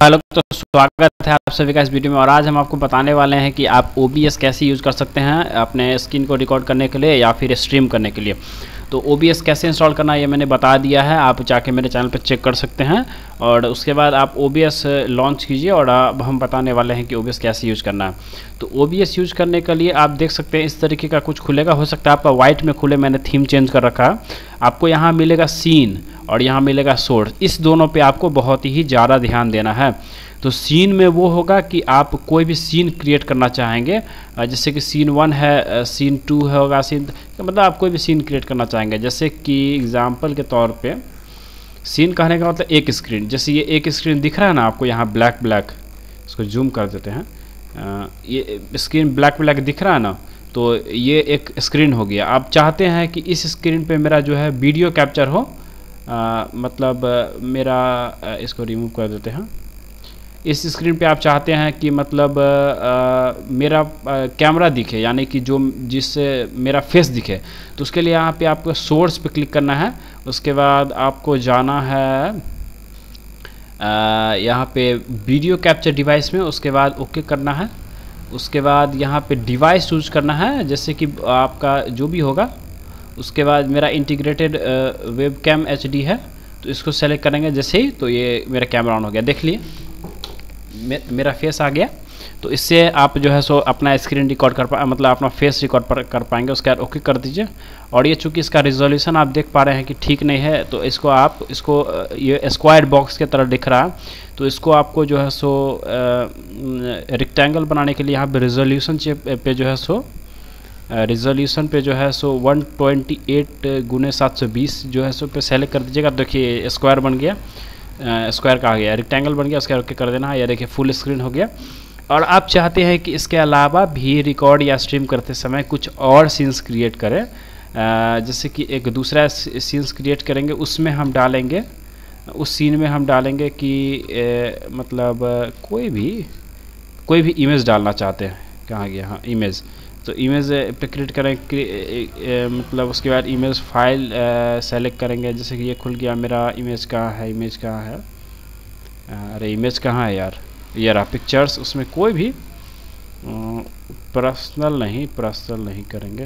Hello, तो स्वागत है आप सभी का इस वीडियो में। और आज हम आपको बताने वाले हैं कि आप OBS कैसे यूज़ कर सकते हैं अपने स्क्रीन को रिकॉर्ड करने के लिए या फिर स्ट्रीम करने के लिए। तो OBS कैसे इंस्टॉल करना है ये मैंने बता दिया है, आप जाके मेरे चैनल पर चेक कर सकते हैं। और उसके बाद आप OBS लॉन्च कीजिए और अब हम बताने वाले हैं कि OBS कैसे यूज़ करना है। तो OBS यूज़ करने के लिए आप देख सकते हैं इस तरीके का कुछ खुलेगा, हो सकता है आपका वाइट में खुले, मैंने थीम चेंज कर रखा है। आपको यहाँ मिलेगा सीन और यहाँ मिलेगा सोर्स, इस दोनों पे आपको बहुत ही ज़्यादा ध्यान देना है। तो सीन में वो होगा कि आप कोई भी सीन क्रिएट करना चाहेंगे, जैसे कि सीन 1 है, सीन 2 होगा, सीन मतलब आप कोई भी सीन क्रिएट करना चाहेंगे। जैसे कि एग्जांपल के तौर पे सीन कहने का मतलब एक स्क्रीन, जैसे ये एक स्क्रीन दिख रहा है ना आपको यहाँ ब्लैक ब्लैक, इसको जूम कर देते हैं, ये स्क्रीन ब्लैक ब्लैक दिख रहा है ना, तो ये एक स्क्रीन हो गया। आप चाहते हैं कि इस स्क्रीन पे मेरा जो है वीडियो कैप्चर हो, मतलब मेरा इसको रिमूव कर देते हैं। इस स्क्रीन पे आप चाहते हैं कि मतलब मेरा कैमरा दिखे, यानी कि जो जिससे मेरा फेस दिखे, तो उसके लिए यहाँ पे आपको सोर्स पे क्लिक करना है। उसके बाद आपको जाना है यहाँ पे वीडियो कैप्चर डिवाइस में, उसके बाद ओके करना है। उसके बाद यहाँ पे डिवाइस चूज करना है, जैसे कि आपका जो भी होगा। उसके बाद मेरा इंटीग्रेटेड वेबकैम HD है, तो इसको सेलेक्ट करेंगे जैसे ही, तो ये मेरा कैमरा ऑन हो गया। देख लिए मेरा फेस आ गया। तो इससे आप जो है सो अपना स्क्रीन रिकॉर्ड कर मतलब अपना फेस रिकॉर्ड कर पाएंगे। उसके बाद ओके कर दीजिए। और ये चूँकि इसका रिजोल्यूशन आप देख पा रहे हैं कि ठीक नहीं है, तो इसको ये स्क्वायर बॉक्स के तरह दिख रहा है, तो इसको आपको जो है सो रेक्टेंगल बनाने के लिए यहाँ पे रिजोल्यूशन पे जो है सो रिजोल्यूशन पे जो है सो 128x720 जो है सो पे सेलेक्ट कर दीजिएगा। देखिए स्क्वायर बन गया, स्क्वायर का आ गया, रेक्टेंगल बन गया। उसके ओके कर देना है। या देखिए फुल स्क्रीन हो गया। और आप चाहते हैं कि इसके अलावा भी रिकॉर्ड या स्ट्रीम करते समय कुछ और सीन्स क्रिएट करें, जैसे कि एक दूसरा सीन्स क्रिएट करेंगे, उसमें हम डालेंगे, उस सीन में हम डालेंगे कि मतलब कोई भी इमेज डालना चाहते हैं। कहाँ गया? हाँ, इमेज। तो इमेज पे क्रिएट करें, मतलब उसके बाद इमेज फाइल सेलेक्ट करेंगे। जैसे कि ये खुल गया मेरा। इमेज कहाँ है? इमेज कहाँ है? अरे इमेज कहाँ है यार? ये रहा पिक्चर्स। उसमें कोई भी पर्सनल नहीं करेंगे।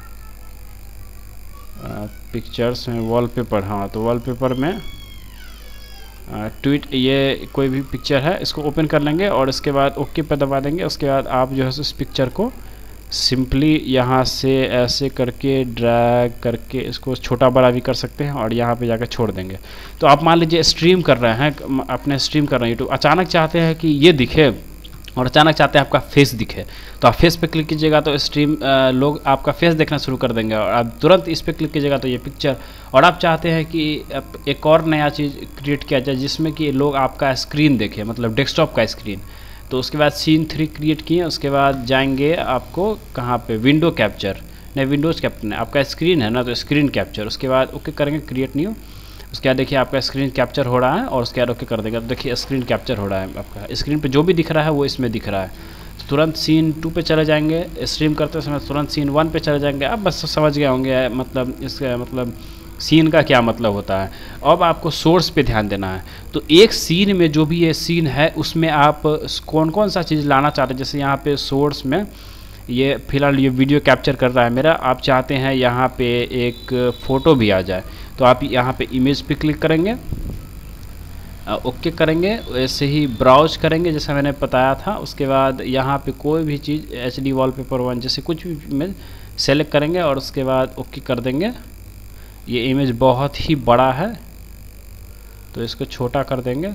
पिक्चर्स में वॉलपेपर, हाँ, तो वॉलपेपर में ट्वीट, ये कोई भी पिक्चर है, इसको ओपन कर लेंगे और इसके बाद ओके पे दबा देंगे। उसके बाद आप जो है इस पिक्चर को सिंपली यहाँ से ऐसे करके ड्रैग करके इसको छोटा बड़ा भी कर सकते हैं और यहाँ पे जाकर छोड़ देंगे। तो आप मान लीजिए स्ट्रीम कर रहे हैं, अपने स्ट्रीम कर रहे हैं यूट्यूब, अचानक चाहते हैं कि ये दिखे और अचानक चाहते हैं आपका फेस दिखे, तो आप फेस पे क्लिक कीजिएगा तो स्ट्रीम लोग आपका फेस देखना शुरू कर देंगे। और आप तुरंत इस पे क्लिक कीजिएगा तो ये पिक्चर। और आप चाहते हैं कि एक और नया चीज़ क्रिएट किया जाए जिसमें कि लोग आपका स्क्रीन देखें, मतलब डेस्कटॉप का स्क्रीन, तो उसके बाद सीन 3 क्रिएट किए। उसके बाद जाएंगे आपको कहाँ पे? विंडो कैप्चर, नहीं विंडोज़ कैप्चर नहीं, आपका स्क्रीन है ना, तो स्क्रीन कैप्चर। उसके बाद ओके करेंगे, क्रिएट न्यू। उसके बाद देखिए आपका स्क्रीन कैप्चर हो रहा है और उसके बाद ओके कर देगा तो देखिए स्क्रीन कैप्चर हो रहा है। आपका स्क्रीन पे जो भी दिख रहा है वो इसमें दिख रहा है। तो तुरंत सीन 2 पे चले जाएंगे, स्ट्रीम करते समय तुरंत सीन 1 पे चले जाएंगे। अब बस समझ गए होंगे मतलब इसका मतलब सीन का क्या मतलब होता है। अब आपको सोर्स पे ध्यान देना है। तो एक सीन में जो भी ये सीन है उसमें आप कौन कौन सा चीज़ लाना चाहते हैं, जैसे यहाँ पे सोर्स में ये फिलहाल ये वीडियो कैप्चर कर रहा है मेरा, आप चाहते हैं यहाँ पे एक फ़ोटो भी आ जाए, तो आप यहाँ पे इमेज पे क्लिक करेंगे, ओके करेंगे, ऐसे ही ब्राउज करेंगे जैसा मैंने बताया था। उसके बाद यहाँ पे कोई भी चीज़ HD वॉलपेपर 1 जैसे कुछ भी इमेज सेलेक्ट करेंगे और उसके बाद ओके कर देंगे। ये इमेज बहुत ही बड़ा है तो इसको छोटा कर देंगे।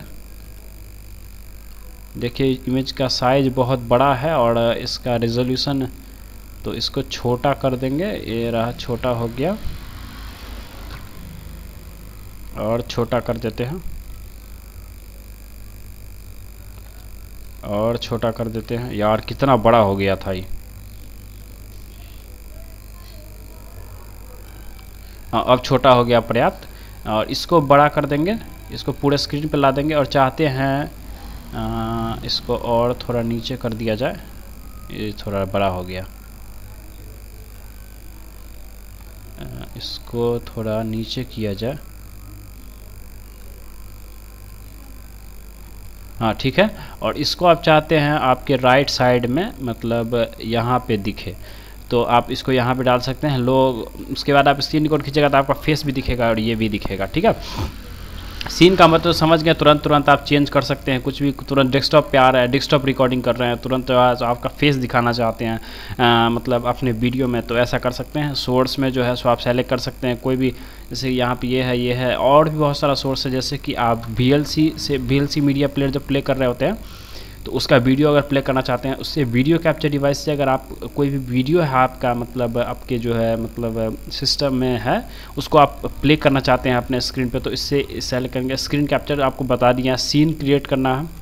देखिए इमेज का साइज बहुत बड़ा है और इसका रिजोल्यूशन, तो इसको छोटा कर देंगे। ये रहा, छोटा हो गया और छोटा कर देते हैं और छोटा कर देते हैं। यार कितना बड़ा हो गया था ये। अब छोटा हो गया पर्याप्त। और इसको बड़ा कर देंगे, इसको पूरे स्क्रीन पे ला देंगे। और चाहते हैं इसको और थोड़ा नीचे कर दिया जाए, ये थोड़ा बड़ा हो गया। इसको थोड़ा नीचे किया जाए। हाँ ठीक है। और इसको आप चाहते हैं आपके राइट साइड में मतलब यहाँ पे दिखे, तो आप इसको यहाँ पे डाल सकते हैं लोग। उसके बाद आप स्क्रीन रिकॉर्ड खींचेगा तो आपका फेस भी दिखेगा और ये भी दिखेगा, ठीक है। सीन का मतलब समझ गए, तुरंत आप चेंज कर सकते हैं कुछ भी। तुरंत डेस्कटॉप पे आ रहा है, डेस्कटॉप रिकॉर्डिंग कर रहे हैं, तुरंत आपका फेस दिखाना चाहते हैं मतलब अपने वीडियो में, तो ऐसा कर सकते हैं। सोर्स में जो है सो आप सेलेक्ट कर सकते हैं कोई भी, जैसे यहाँ पे ये है और भी बहुत सारा सोर्स है। जैसे कि आप VLC मीडिया प्लेयर जब प्ले कर रहे होते हैं तो उसका वीडियो अगर प्ले करना चाहते हैं, उससे वीडियो कैप्चर डिवाइस से अगर आप कोई भी वीडियो है आपका मतलब आपके जो है मतलब सिस्टम में है, उसको आप प्ले करना चाहते हैं अपने स्क्रीन पे, तो इससे सेलेक्ट करेंगे। स्क्रीन कैप्चर आपको बता दिया, सीन क्रिएट करना है।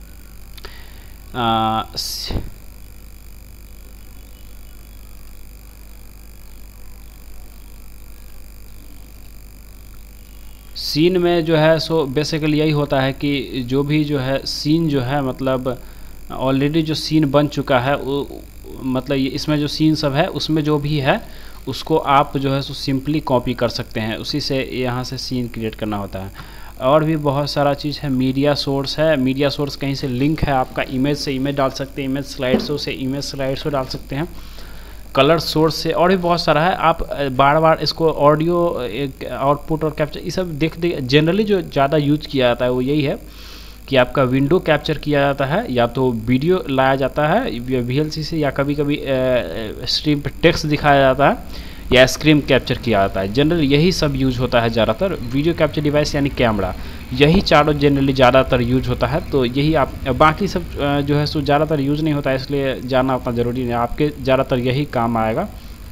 सीन में जो है सो बेसिकली यही होता है कि जो भी जो है सीन जो है मतलब ऑलरेडी जो सीन बन चुका है वो मतलब इसमें जो सीन सब है उसमें जो भी है उसको आप जो है सो सिंपली कॉपी कर सकते हैं, उसी से यहाँ से सीन क्रिएट करना होता है। और भी बहुत सारा चीज़ है। मीडिया सोर्स है, मीडिया सोर्स कहीं से लिंक है आपका, इमेज से इमेज डाल सकते हैं, इमेज स्लाइड शो से इमेज स्लाइड शो डाल सकते हैं, कलर सोर्स से और भी बहुत सारा है। आप बार बार इसको ऑडियो आउटपुट और कैप्चर ये सब देख जनरली जो ज़्यादा यूज किया जाता है वो यही है कि आपका विंडो कैप्चर किया जाता है, या तो वीडियो लाया जाता है VLC से, या कभी कभी स्ट्रीम पे टेक्स्ट दिखाया जाता है, या स्क्रीन कैप्चर किया जाता है। जनरली यही सब यूज होता है ज़्यादातर। वीडियो कैप्चर डिवाइस यानी कैमरा, यही चारों जनरली ज़्यादातर यूज होता है। तो यही आप बाकी सब जो है सो ज़्यादातर यूज नहीं होता है, इसलिए जानना उतना ज़रूरी नहीं, आपके ज़्यादातर यही काम आएगा।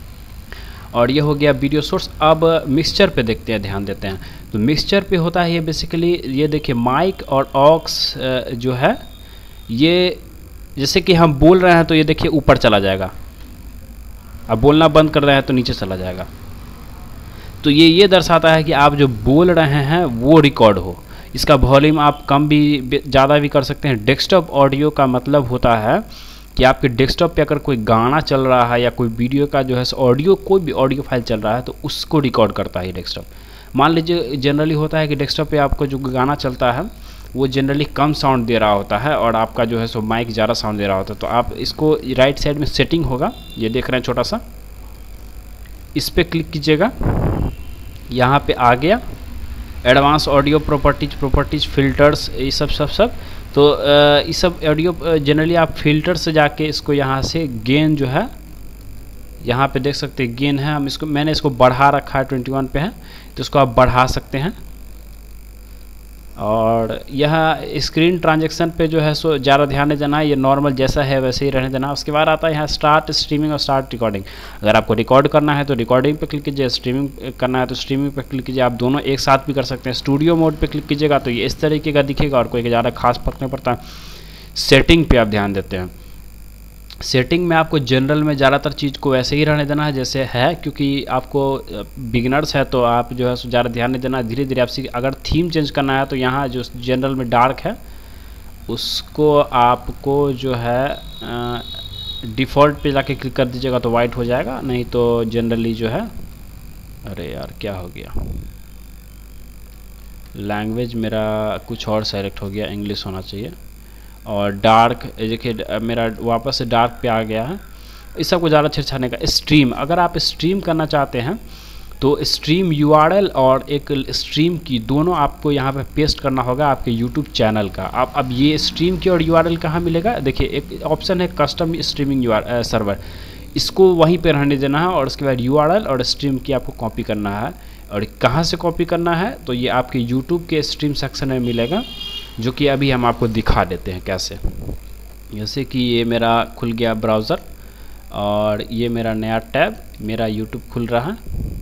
और ये हो गया वीडियो सोर्स। अब मिक्सचर पे देखते हैं, ध्यान देते हैं। तो मिक्सचर पे होता है ये बेसिकली, ये देखिए माइक और ऑक्स जो है ये, जैसे कि हम बोल रहे हैं तो ये देखिए ऊपर चला जाएगा, अब बोलना बंद कर रहे हैं तो नीचे चला जाएगा। तो ये दर्शाता है कि आप जो बोल रहे हैं वो रिकॉर्ड हो। इसका वॉल्यूम आप कम भी ज़्यादा भी कर सकते हैं। डेस्कटॉप ऑडियो का मतलब होता है कि आपके डेस्कटॉप पे अगर कोई गाना चल रहा है या कोई वीडियो का जो है ऑडियो, कोई भी ऑडियो फाइल चल रहा है तो उसको रिकॉर्ड करता है ये डेस्कटॉप। मान लीजिए जनरली होता है कि डेस्कटॉप पे आपको जो गाना चलता है वो जनरली कम साउंड दे रहा होता है और आपका जो है सो माइक ज़्यादा साउंड दे रहा होता है। तो आप इसको राइट साइड में सेटिंग होगा, ये देख रहे हैं छोटा सा, इस पर क्लिक कीजिएगा। यहाँ पे आ गया एडवांस ऑडियो प्रॉपर्टीज फिल्टर्स, ये सब। तो ये सब ऑडियो जनरली आप फिल्टर से जाके इसको यहाँ से गेन जो है, यहाँ पे देख सकते हैं गेन है, मैंने इसको बढ़ा रखा है 21 पे है, तो इसको आप बढ़ा सकते हैं। और यह स्क्रीन ट्रांजैक्शन पे जो है सो ज़्यादा ध्यान नहीं देना है, ये नॉर्मल जैसा है वैसे ही रहने देना। उसके बाद आता है यहाँ स्टार्ट स्ट्रीमिंग और स्टार्ट रिकॉर्डिंग। अगर आपको रिकॉर्ड करना है तो रिकॉर्डिंग पे क्लिक कीजिए, स्ट्रीमिंग करना है तो स्ट्रीमिंग पे क्लिक कीजिए। आप दोनों एक साथ भी कर सकते हैं। स्टूडियो मोड पे क्लिक कीजिएगा तो ये इस तरीके का दिखेगा और कोई ज़्यादा खास फर्क नहीं पड़ता। सेटिंग पे आप ध्यान देते हैं। सेटिंग में आपको जनरल में ज़्यादातर चीज़ को वैसे ही रहने देना है जैसे है, क्योंकि आपको बिगिनर्स है तो आप जो है ज़्यादा ध्यान नहीं देना। धीरे धीरे आप अगर थीम चेंज करना है तो यहाँ जो जनरल में डार्क है उसको आपको जो है डिफ़ॉल्ट पे जाके क्लिक कर दीजिएगा तो वाइट हो जाएगा, नहीं तो जनरली जो है, अरे यार क्या हो गया, लैंग्वेज मेरा कुछ और सेलेक्ट हो गया, इंग्लिश होना चाहिए। और डार्क देखिए मेरा वापस से डार्क पे आ गया है। इस सब को ज़्यादा छेड़छाड़ने का। स्ट्रीम, अगर आप स्ट्रीम करना चाहते हैं तो स्ट्रीम URL और एक स्ट्रीम की दोनों आपको यहाँ पे पेस्ट करना होगा आपके YouTube चैनल का। आप अब ये स्ट्रीम की और URL कहाँ मिलेगा, देखिए एक ऑप्शन है कस्टम स्ट्रीमिंग सर्वर, इसको वहीं पे रहने देना है। और उसके बाद URL और स्ट्रीम की आपको कॉपी करना है। और कहाँ से कॉपी करना है तो ये आपके YouTube के स्ट्रीम सेक्शन में मिलेगा, जो कि अभी हम आपको दिखा देते हैं कैसे। जैसे कि ये मेरा खुल गया ब्राउज़र और ये मेरा नया टैब, मेरा YouTube खुल रहा है।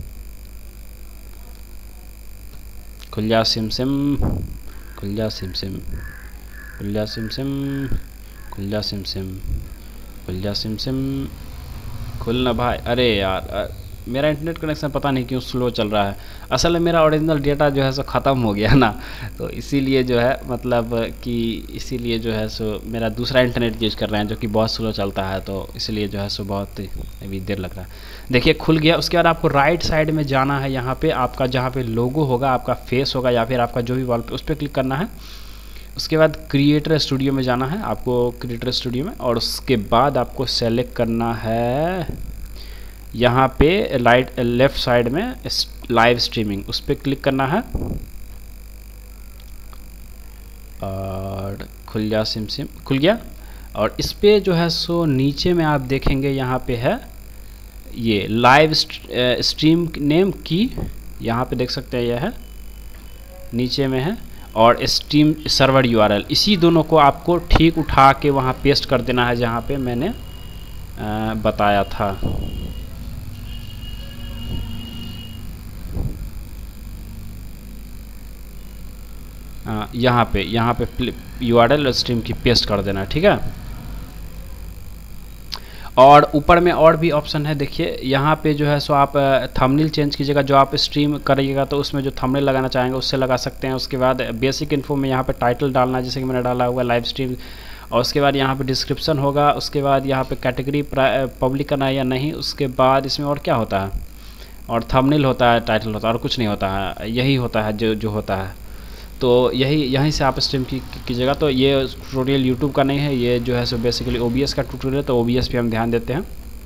खुल जा सिम सिम, खुल जा सिम सिम, खुल जा सिम सिम, खुल जा सिम सिम, खुल जा सिम सिम, खुलना भाई। अरे यार मेरा इंटरनेट कनेक्शन पता नहीं क्यों स्लो चल रहा है। असल में मेरा ओरिजिनल डेटा जो है सो ख़त्म हो गया ना, तो इसीलिए जो है मतलब कि इसीलिए जो है सो मेरा दूसरा इंटरनेट यूज कर रहे हैं जो कि बहुत स्लो चलता है, तो इसलिए जो है सो बहुत अभी देर लग रहा है। देखिए खुल गया। उसके बाद आपको राइट साइड में जाना है, यहाँ पे आपका जहाँ पे लोगो होगा, आपका फेस होगा या फिर आपका जो भी वॉल पे, उस पर क्लिक करना है। उसके बाद क्रिएटर स्टूडियो में जाना है आपको, क्रिएटर स्टूडियो में, और उसके बाद आपको सेलेक्ट करना है यहाँ पे लेफ़्ट साइड में लाइव स्ट्रीमिंग, उस पर क्लिक करना है और खुल जा, सिम खुल गया। और इस पे जो है सो नीचे में आप देखेंगे यहाँ पे है ये लाइव स्ट्रीम नेम की, यहाँ पे देख सकते हैं यह है नीचे में है, और स्ट्रीम सर्वर यूआरएल, इसी दोनों को आपको ठीक उठा के वहाँ पेस्ट कर देना है जहाँ पे मैंने बताया था। यहाँ पे यूआरएल और स्ट्रीम की पेस्ट कर देना है, ठीक है। और ऊपर में और भी ऑप्शन है, देखिए यहाँ पे जो है सो आप थंबनेल चेंज कीजिएगा, जो आप स्ट्रीम करिएगा तो उसमें जो थंबनेल लगाना चाहेंगे उससे लगा सकते हैं। उसके बाद बेसिक इन्फो में यहाँ पे टाइटल डालना है, जैसे कि मैंने डाला हुआ लाइव स्ट्रीम, और उसके बाद यहाँ पे डिस्क्रिप्शन होगा, उसके बाद यहाँ पे कैटेगरी पब्लिक करना है या नहीं, उसके बाद इसमें और क्या होता है, और थंबनेल होता है, टाइटल होता है, और कुछ नहीं होता है, यही होता है जो होता है। तो यहीं से आप स्ट्रीम कीजिएगा। तो ये ट्यूटोरियल यूट्यूब का नहीं है, ये जो है सो बेसिकली OBS का ट्यूटोरियल है, तो OBS पे हम ध्यान देते हैं।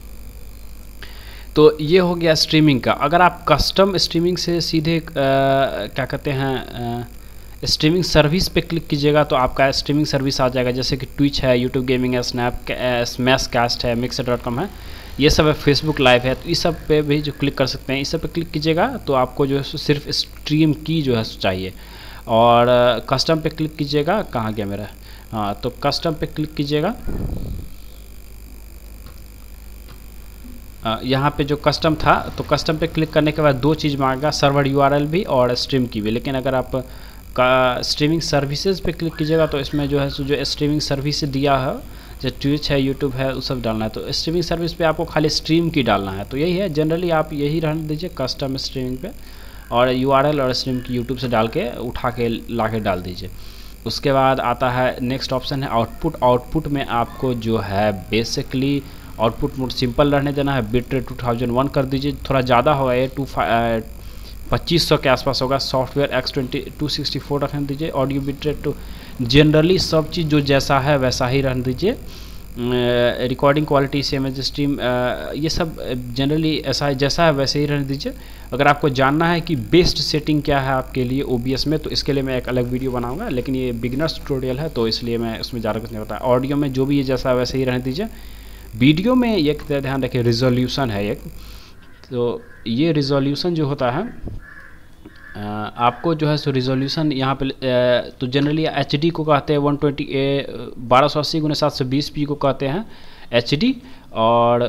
तो ये हो गया स्ट्रीमिंग का। अगर आप कस्टम स्ट्रीमिंग से सीधे क्या कहते हैं स्ट्रीमिंग सर्विस पे क्लिक कीजिएगा तो आपका स्ट्रीमिंग सर्विस आ जाएगा, जैसे कि ट्विच है, यूट्यूब गेमिंग है, स्मैशकास्ट है, mixer.com है, ये सब है, फेसबुक लाइव है। तो इस सब पे भी जो क्लिक कर सकते हैं, इस सब पे क्लिक कीजिएगा तो आपको जो है सिर्फ स्ट्रीम की जो है चाहिए। और कस्टम पे क्लिक कीजिएगा, कहाँ गया मेरा, हाँ, तो कस्टम पे क्लिक कीजिएगा। यहाँ पे जो कस्टम था, तो कस्टम पे क्लिक करने के बाद दो चीज़ मांगेगा, सर्वर यूआरएल भी और स्ट्रीम की भी। लेकिन अगर आप स्ट्रीमिंग सर्विसेज पे क्लिक कीजिएगा तो इसमें जो है जो स्ट्रीमिंग सर्विस दिया है, जो ट्विच है, यूट्यूब है, वो सब डालना है। तो स्ट्रीमिंग सर्विस पे आपको खाली स्ट्रीम की डालना है, तो यही है। जनरली आप यही रहने दीजिए कस्टम स्ट्रीमिंग पे, और यूआरएल और स्ट्रीम की यूट्यूब से डाल के उठा के ला के डाल दीजिए। उसके बाद आता है नेक्स्ट ऑप्शन है आउटपुट। आउटपुट में आपको जो है बेसिकली आउटपुट मोड सिंपल रहने देना है, बिट रेट 2001 कर दीजिए, थोड़ा ज़्यादा होगा ये 2500 के आसपास होगा। सॉफ्टवेयर X20 264 रखने दीजिए। ऑडियो बिट रेट तो जनरली सब चीज़ जो जैसा है वैसा ही रहने दीजिए। रिकॉर्डिंग क्वालिटी CMS स्ट्रीम ये सब जनरली ऐसा है, जैसा है वैसे ही रहने दीजिए। अगर आपको जानना है कि बेस्ट सेटिंग क्या है आपके लिए OBS में, तो इसके लिए मैं एक अलग वीडियो बनाऊंगा, लेकिन ये बिगिनर्स ट्यूटोरियल है तो इसलिए मैं उसमें ज़्यादा कुछ नहीं बताया। ऑडियो में जो भी है जैसा वैसे ही रहने दीजिए। वीडियो में एक ध्यान रखिए, रिजोल्यूशन है एक, तो ये रिजोल्यूशन जो होता है आपको जो है सो रिजोल्यूशन यहाँ पे तो जनरली HD को कहते हैं 1280x720p को कहते हैं HD, और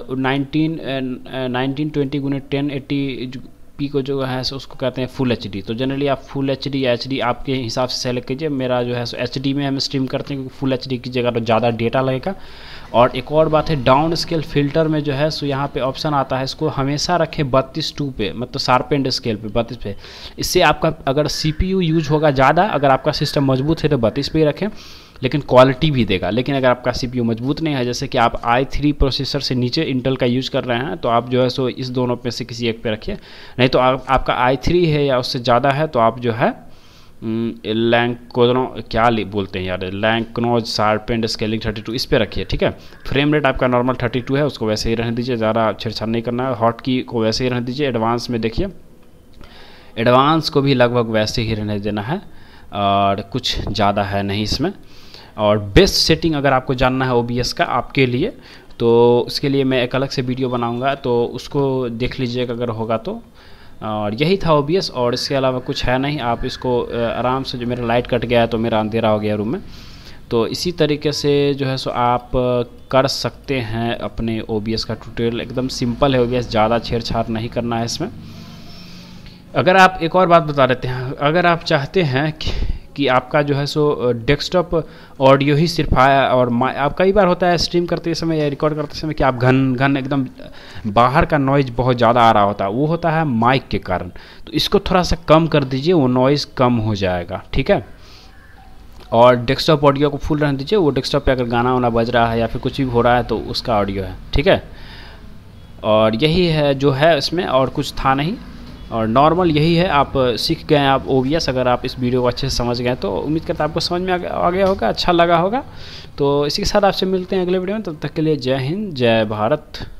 1920x1080p को जो है सो उसको कहते हैं फुल HD। तो जनरली आप फुल HD या HD आपके हिसाब से सेलेक्ट कीजिए। मेरा जो है सो HD में हम स्ट्रीम करते हैं, क्योंकि फुल HD कीजिएगा तो ज़्यादा डेटा लगेगा। और एक और बात है, डाउन स्केल फिल्टर में जो है सो यहाँ पे ऑप्शन आता है, इसको हमेशा रखें 32:2 पे, मतलब शार्पेंड स्केल पे 32 पे। इससे आपका अगर CPU यूज होगा ज़्यादा, अगर आपका सिस्टम मजबूत है तो 32 पे ही रखें, लेकिन क्वालिटी भी देगा। लेकिन अगर आपका CPU मजबूत नहीं है, जैसे कि आप i3 प्रोसेसर से नीचे इंटेल का यूज कर रहे हैं, तो आप जो है सो इस दोनों में से किसी एक पे रखिए। नहीं तो आपका i3 है या उससे ज़्यादा है तो आप जो है बोलते हैं यार, लैंकनोज शार्पेंड स्केलिंग 32 इस पे रखिए, ठीक है। फ्रेम रेट आपका नॉर्मल 32 है, उसको वैसे ही रहने दीजिए, ज़्यादा छेड़छाड़ नहीं करना है। हॉट की को वैसे ही रहने दीजिए। एडवांस में देखिए, एडवांस को भी लगभग वैसे ही रहने देना है, और कुछ ज़्यादा है नहीं इसमें। और बेस्ट सेटिंग अगर आपको जानना है OBS का आपके लिए, तो उसके लिए मैं एक अलग से वीडियो बनाऊँगा, तो उसको देख लीजिएगा अगर होगा तो। और यही था OBS, और इसके अलावा कुछ है नहीं। आप इसको आराम से, जो मेरा लाइट कट गया है तो मेरा अंधेरा हो गया रूम में, तो इसी तरीके से जो है सो आप कर सकते हैं अपने OBS का ट्यूटोरियल। एकदम सिंपल है OBS, ज़्यादा छेड़छाड़ नहीं करना है इसमें। अगर आप एक और बात बता देते हैं, अगर आप चाहते हैं कि आपका जो है सो डेस्कटॉप ऑडियो ही सिर्फ आया, और आप कई बार होता है स्ट्रीम करते समय या रिकॉर्ड करते समय कि आप घन एकदम बाहर का नॉइज़ बहुत ज़्यादा आ रहा होता है, वो होता है माइक के कारण। तो इसको थोड़ा सा कम कर दीजिए, वो नॉइज़ कम हो जाएगा, ठीक है। और डेस्कटॉप ऑडियो को फुल रहने दीजिए। वो डेस्कटॉप पे अगर गाना वाना बज रहा है या फिर कुछ भी हो रहा है तो उसका ऑडियो है, ठीक है। और यही है जो है इसमें, और कुछ था नहीं। और नॉर्मल यही है, आप सीख गए हैं आप OBS। अगर आप इस वीडियो को अच्छे से समझ गए तो उम्मीद करता हूँ आपको समझ में आ गया होगा, अच्छा लगा होगा। तो इसी के साथ आपसे मिलते हैं अगले वीडियो में, तब तक के लिए जय हिंद जय भारत।